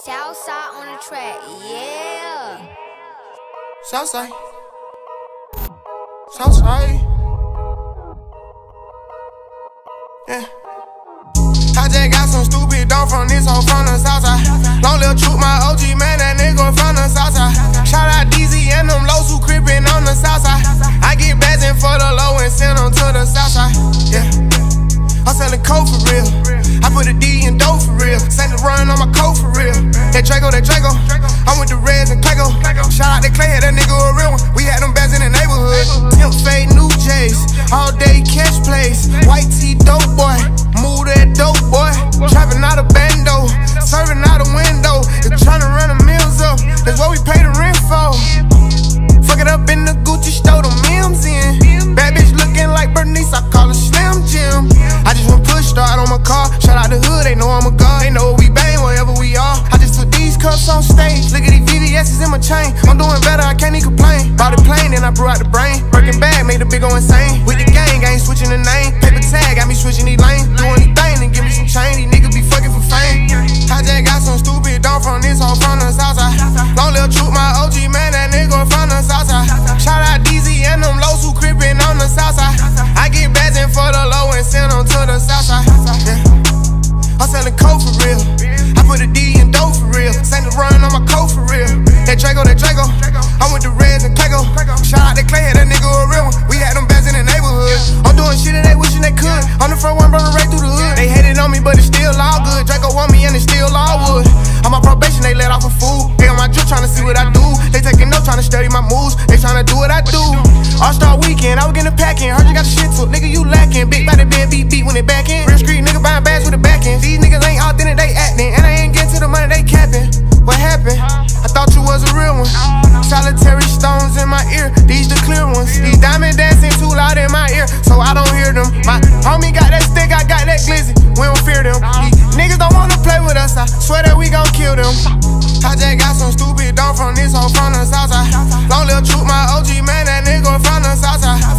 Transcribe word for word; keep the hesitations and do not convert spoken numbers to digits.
Southside on the track, yeah. Southside. Southside. Yeah. I just got some stupid dough from this hoe from the Southside. Long little troop, my O G man, that nigga from the Southside. Shout out D Z and them lows who crippin' on the Southside. I get bazzin' for the low and send them to the Southside. Yeah. I'm selling coke for real. I put a D in dough for real. Send the run on my coat for real. That Draco, that Draco. I'm with the Reds and Clayco. Shout out to Clay, that nigga a real one. We had them bands in the neighborhood. Pimp fade, new J's. All day cash plays. White tee, dope boy. Move that dope boy. Trapping out a bando. Serving out a window. They're trying to run the mills up. That's what we pay the rent for. Fuck it up in the Gucci store, the Mims in. Bad bitch looking like Bernice, I call her Slim Jim. I just want push start on my car. Shout out the hood, they know I'm a god. They know we bang wherever we are. I just took these cups on stage. Look at these V V S's in my chain. I'm doing better, I can't even complain. Bought a plane, then I blew out the brain. Working bad, made the big go insane. With the gang, I ain't switching the name. Paper tag, got me switching these lanes. Do anything, then give me some change. These niggas be fucking for fame. I just got some stupid dough from this hoe from the Southside. Long little troop, my O G man, that nigga from the Southside. Shout out D Z and them lows who crippin' on the Southside. I get bazzin' for the low and send them to the Southside. Yeah. I'm selling coke for real. I put a D in dough for real. Send the run on my coat for real. That Draco, that Draco. I'm with the Reds and Clayco. Shout out to Clay, that nigga a real one. We had them bands in the neighborhood. I'm doing shit that they wishing they could. I'm the front one, brother, right through the hood. They hated on me, but it's still all good. Draco want me and it's still all wood. On my probation, they let off a fool. They on my drip trying to see what I do. They taking notes, trying to study my moves. They trying to do what I do. All-Star weekend, I was getting a packing. Heard you got the shit took, nigga, you lacking. Big body been beat beat when they back in. Real street nigga buying bags with a back end. These niggas ain't authentic, they acting. And I ain't getting to the money, they capping. What happened? I thought you was a real one. Solitary stones in my ear, these the clear ones. These diamond dancing too loud in my ear, so I don't hear them. My homie got that stick, I got that glizzy. We don't fear them. These niggas don't wanna play with us, I swear that we gon' kill them. I just got some stupid dough from this hoe from the Southside. Long little troop, my O G man, that nigga from the Southside.